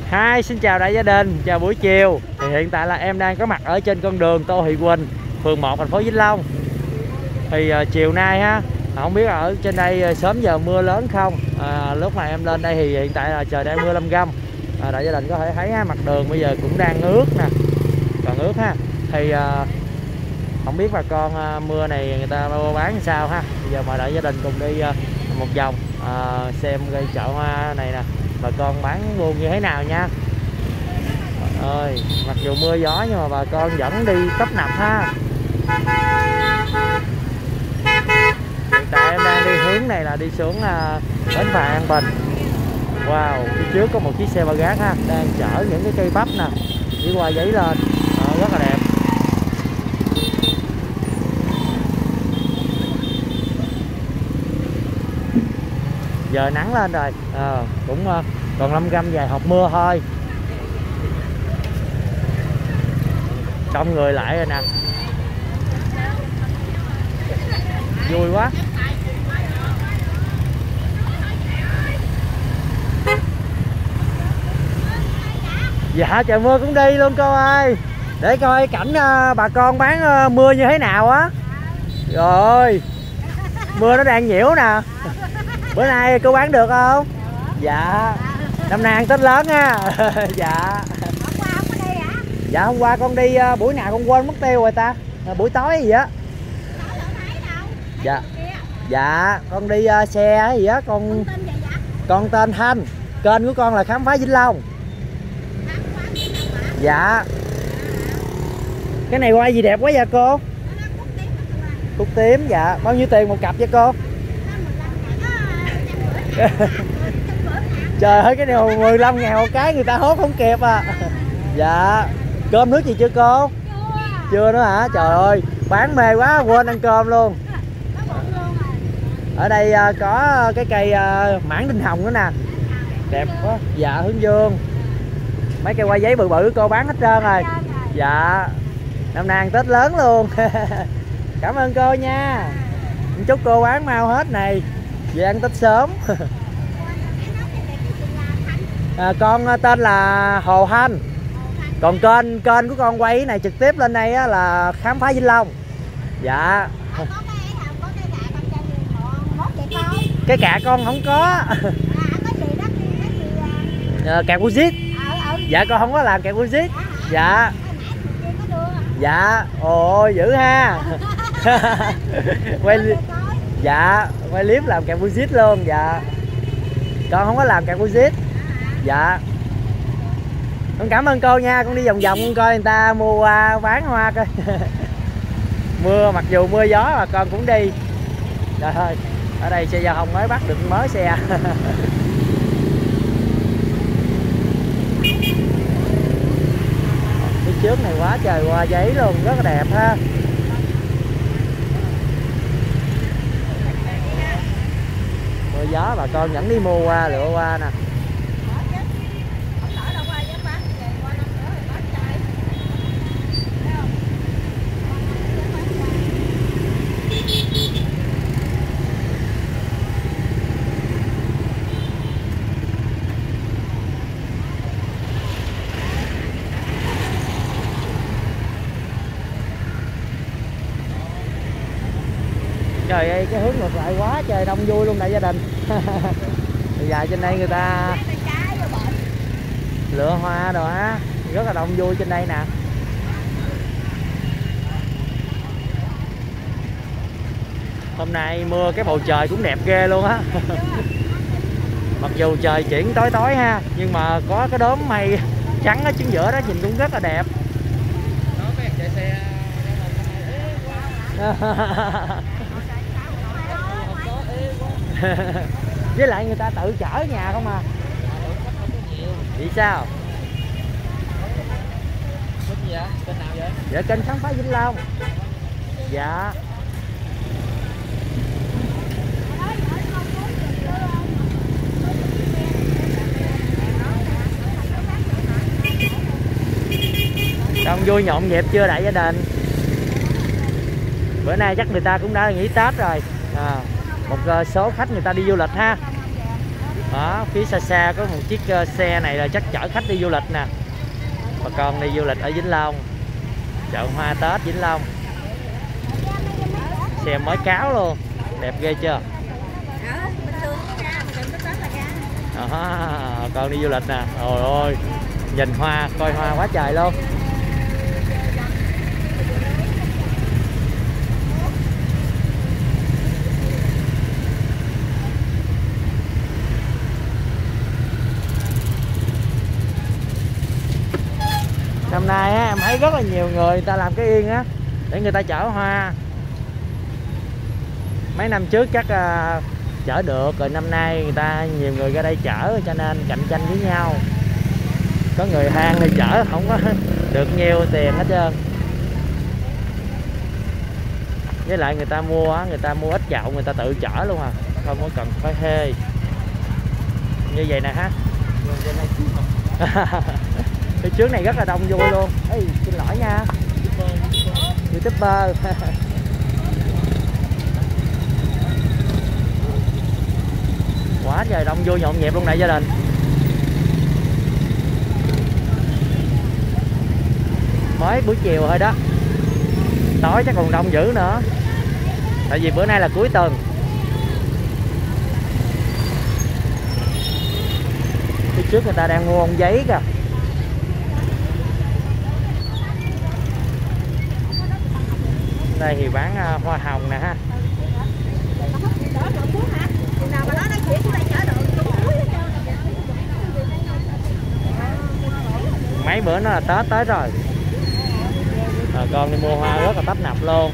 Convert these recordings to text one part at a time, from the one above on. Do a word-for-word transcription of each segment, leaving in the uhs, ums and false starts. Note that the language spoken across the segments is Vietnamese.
Hi, xin chào đại gia đình, chào buổi chiều. Thì hiện tại là em đang có mặt ở trên con đường Tô Thị Huỳnh, phường một, thành phố Vĩnh Long. Thì uh, chiều nay ha, không biết ở trên đây uh, sớm giờ mưa lớn không. À, lúc mà em lên đây thì hiện tại là trời đang mưa lâm gâm. À, đại gia đình có thể thấy ha, mặt đường bây giờ cũng đang ướt nè, còn ướt ha. Thì uh, không biết bà con uh, mưa này người ta mua bán làm sao ha. Bây giờ mời đại gia đình cùng đi uh, một vòng uh, xem cái chợ hoa này nè, bà con bán buôn như thế nào nha. Ơi, mặc dù mưa gió nhưng mà bà con vẫn đi tấp nập ha. Hiện tại em đang đi hướng này là đi xuống uh, bến phà An Bình. Wow, phía trước có một chiếc xe ba gác ha, đang chở những cái cây bắp nè, đi qua giấy lên. Đó, rất là đẹp. Giờ nắng lên rồi, à, cũng uh, còn năm găm vài hộp mưa thôi. Đông người lại rồi nè, vui quá. Dạ trời mưa cũng đi luôn cô ơi, để coi cảnh uh, bà con bán uh, mưa như thế nào á. Rồi mưa nó đang nhiễu nè. Bữa nay cô bán được không? Dạ. Năm nay ăn Tết lớn ha. Dạ. Hôm qua không có đi hả? Dạ hôm qua con đi uh, buổi nào con quên mất tiêu rồi ta. À, buổi tối gì á. Dạ. Dạ con đi uh, xe gì á con. Con tên Thanh. Kênh của con là Khám Phá Vĩnh Long. Dạ. Cái này quay gì đẹp quá vậy cô? Cúc tím. Dạ. Bao nhiêu tiền một cặp vậy cô? Trời ơi cái này mười lăm ngàn một cái, người ta hốt không kịp à. Dạ. Cơm nước gì chưa cô? Chưa. Chưa nữa hả? Trời ơi bán mê quá quên ăn cơm luôn. Ở đây uh, có cái cây uh, mãng đinh hồng nữa nè, đẹp quá. Dạ hướng dương. Mấy cây hoa giấy bự bự cô bán hết trơn rồi. Dạ. Năm nay ăn Tết lớn luôn. Cảm ơn cô nha. Chúc cô bán mau hết này, về ăn Tết sớm. À, con tên là Hồ Thanh. Còn kênh kênh của con quay này trực tiếp lên đây á, là Khám Phá Vĩnh Long. Dạ. Cái cạ con không có. À, kẹo Fujit. Dạ con không có làm kẹo Fujit. Dạ. Dạ. Ồ dữ ha. Quay. Dạ quay clip làm kẹo Fujit luôn. Dạ con không có làm kẹo Fujit. Dạ con cảm ơn cô nha, con đi vòng vòng con coi người ta mua hoa bán hoa coi. Mưa mặc dù mưa gió mà con cũng đi. Trời ơi ở đây xe giao thông mới bắt được mới xe. Phía trước này quá trời hoa giấy luôn, rất là đẹp ha. Mưa gió bà con vẫn đi mua hoa, lựa hoa nè. Trời ơi cái hướng ngược lại quá trời đông vui luôn đại gia đình. Bây giờ trên đây người ta lựa hoa đồ á, rất là đông vui trên đây nè. Hôm nay mưa cái bầu trời cũng đẹp ghê luôn á. Mặc dù trời chuyển tối tối ha, nhưng mà có cái đốm mây trắng ở chính giữa đó nhìn cũng rất là đẹp. Với lại người ta tự chở nhà không à. Vậy sao? Kênh gì vậy? Kênh nào vậy? Dạ kênh Khám Phá Vĩnh Long. Dạ. Đông vui nhộn nhịp chưa đại gia đình? Bữa nay chắc người ta cũng đã nghỉ Tết rồi. À, một số khách người ta đi du lịch ha. Đó, phía xa xa có một chiếc uh, xe này là chắc chở khách đi du lịch nè. Bà con đi du lịch ở Vĩnh Long, chợ hoa Tết Vĩnh Long. Xe mới cáo luôn, đẹp ghê chưa? Đó, con đi du lịch nè. Trời ơi, nhìn hoa, coi hoa quá trời luôn. Năm nay á, em thấy rất là nhiều người, người ta làm cái yên á để người ta chở hoa. Mấy năm trước chắc uh, chở được, rồi năm nay người ta nhiều người ra đây chở cho nên cạnh tranh với nhau. Có người hang thì chở không có được nhiều tiền hết trơn. Với lại người ta mua á, người ta mua ít chậu người ta tự chở luôn à, không có cần phải thuê. Như vậy nè ha. Phía trước này rất là đông vui luôn. Ê, xin lỗi nha. YouTuber. Quá trời đông vui nhộn nhịp luôn đại gia đình. Mới buổi chiều thôi đó, tối chắc còn đông dữ nữa, tại vì bữa nay là cuối tuần. Phía trước người ta đang mua ông giấy kìa. Đây thì bán uh, hoa hồng nè ha. Mấy bữa nó là Tết tới rồi. À, con đi mua hoa rất là tấp nập luôn.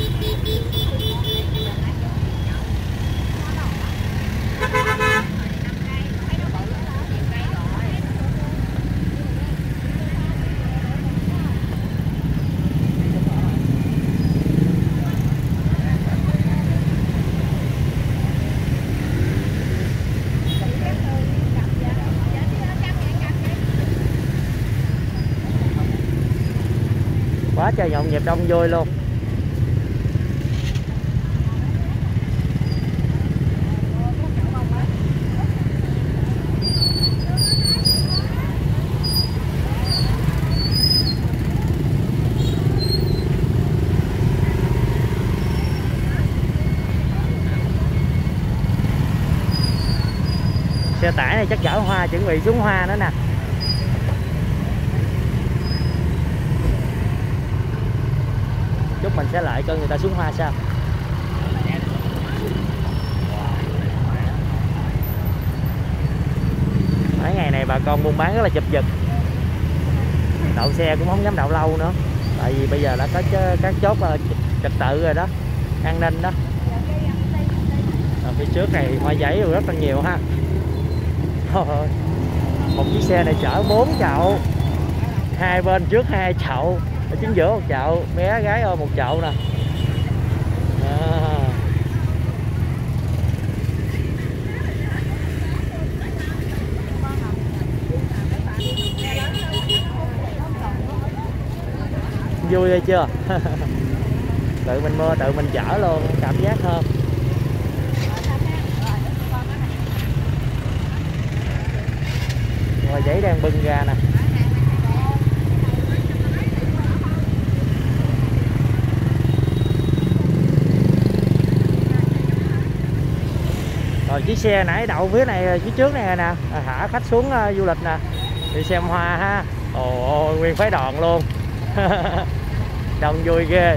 Quá trời nhộn nhịp đông vui luôn. Xe tải này chắc chở hoa, chuẩn bị xuống hoa nữa nè. Chút mình sẽ lại coi người ta xuống hoa sao. Mấy ngày này bà con buôn bán rất là chụp giật. Đậu xe cũng không dám đậu lâu nữa, tại vì bây giờ đã có các chốt trật tự rồi đó, an ninh đó. Ở phía trước này hoa giấy rất là nhiều ha. Một chiếc xe này chở bốn chậu, hai bên trước hai chậu, ở chính giữa một chậu, bé gái ôm một chậu nè. À. Vui hay chưa? Tự mình mua tự mình chở luôn, cảm giác hơn. Rồi giấy đang bưng ra nè. Rồi chiếc xe nãy đậu phía này, phía trước này nè, thả khách xuống uh, du lịch nè, đi xem hoa ha. Ồ, nguyên phái đoàn luôn. Đông vui ghê.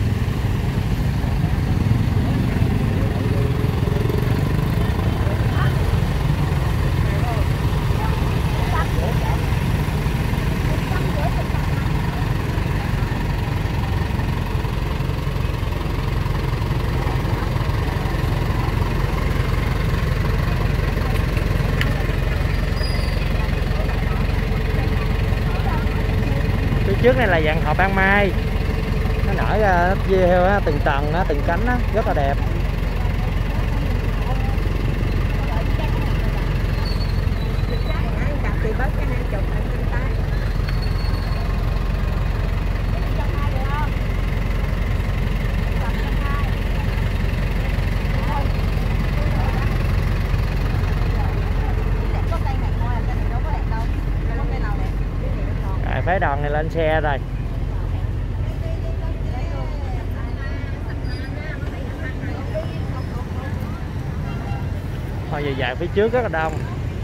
Trước này là dạng hộp ban mai, nó nở ra nó chia theo từng tầng á, từng cánh á, rất là đẹp. phái đoàn này lên xe rồi. Thôi dài dài phía trước rất là đông.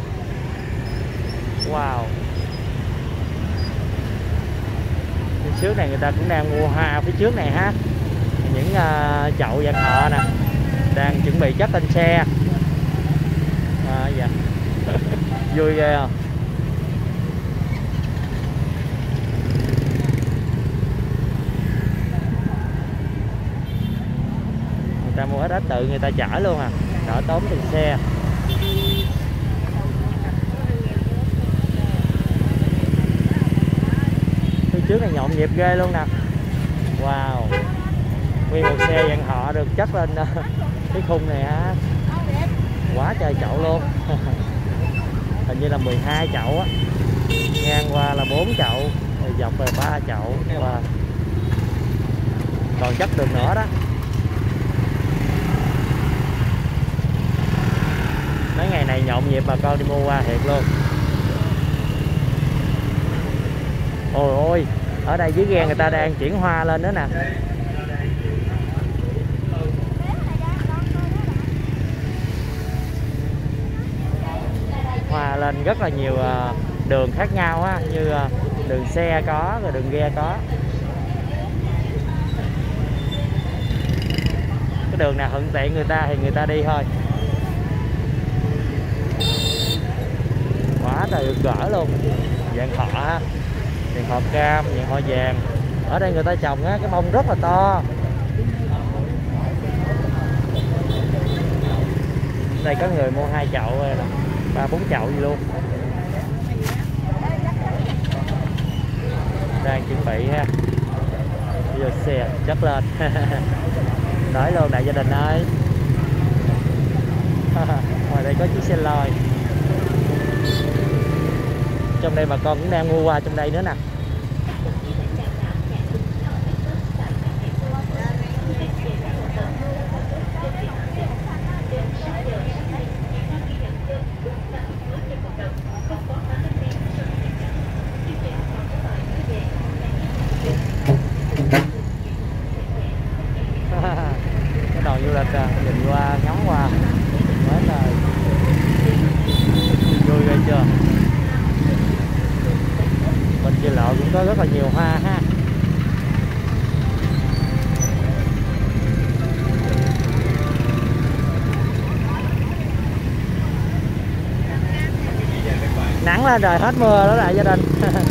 Wow. Phía trước này người ta cũng đang mua hoa phía trước này ha. Những uh, chậu vạn thọ nè, đang chuẩn bị chất lên xe. À, dạ. Vui ghê không? Người ta mua hết ít tự người ta chở luôn à, đỡ tốn tiền xe. Phía trước này nhộn nhịp ghê luôn nè. Wow. Nguyên một xe vạn thọ được chất lên cái khung này á. Quá trời chậu luôn. Hình như là mười hai chậu á. Ngang qua là bốn chậu, rồi dọc là ba chậu và còn chất được nữa đó. Mấy ngày này nhộn nhịp bà con đi mua hoa thiệt luôn. Ôi ôi, ở đây dưới ghe người ta đang chuyển hoa lên nữa nè. Hoa lên rất là nhiều đường khác nhau á, như đường xe có, rồi đường ghe có. Cái đường nào thuận tiện người ta thì người ta đi thôi. Quá trời được gỡ luôn. Vạn thọ á, vạn thọ cam, vạn thọ vàng. Ở đây người ta trồng á, cái bông rất là to. Đây có người mua hai chậu, ba bốn chậu gì luôn. Đang chuẩn bị ha. Bây giờ xe chất lên. Nói luôn đại gia đình ơi. Ngoài đây có chiếc xe lôi. Trong đây bà con cũng đang mua hoa trong đây nữa nè. Cái đoàn du lịch à, nhìn qua ngắm qua quá trời vui ghê chưa. Bên kia lộ cũng có rất là nhiều hoa ha. Nắng lên rồi, hết mưa đó lại gia đình.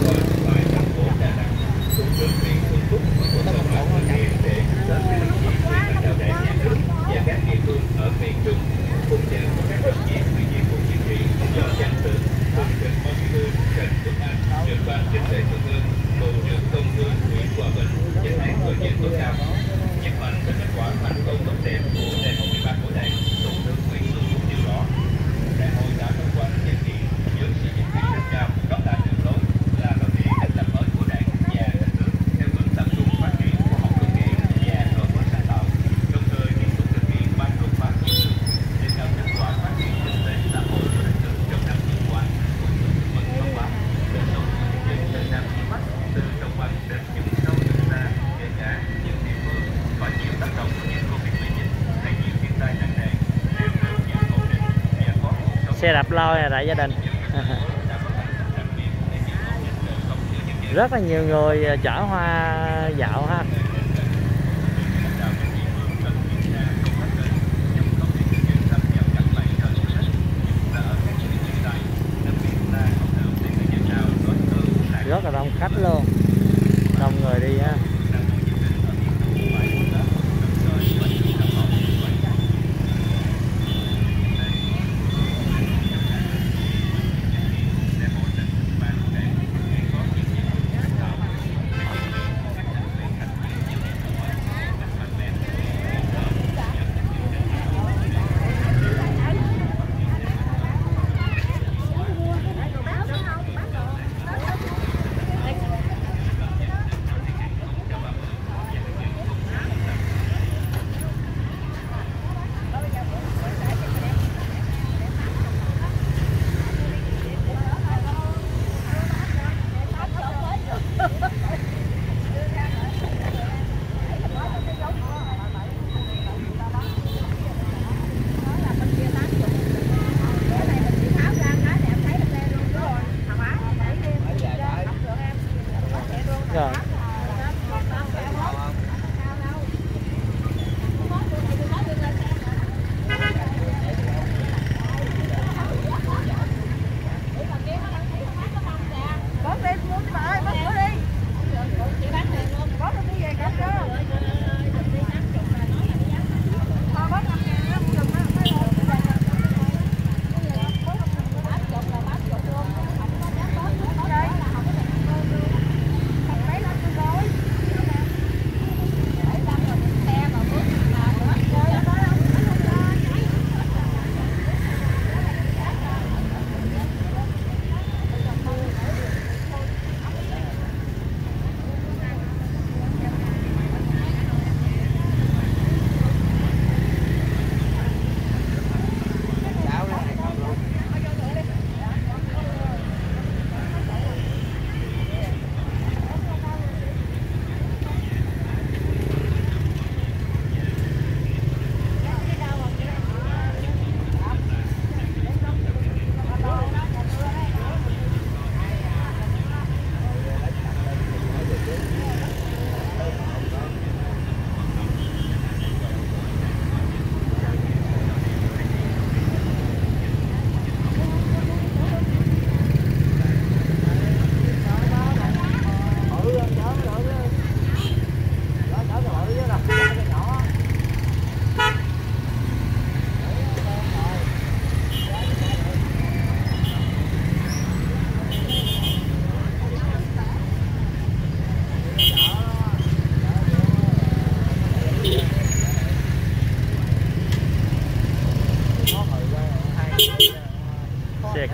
Xe đạp lôi này đại gia đình. Rất là nhiều người chở hoa dạo ha. Rất là đông khách luôn, đông người đi ha.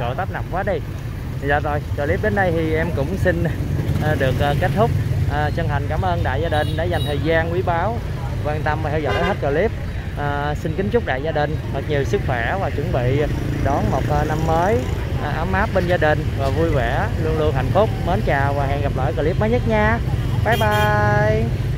cộ tấp nập quá đi. Dạ rồi, clip đến đây thì em cũng xin à, được à, kết thúc. À, chân thành cảm ơn đại gia đình đã dành thời gian quý báu quan tâm và theo dõi đến hết clip. À, xin kính chúc đại gia đình thật nhiều sức khỏe và chuẩn bị đón một à, năm mới à, ấm áp bên gia đình và vui vẻ, luôn luôn hạnh phúc. Mến chào và hẹn gặp lại clip mới nhất nha. Bye bye.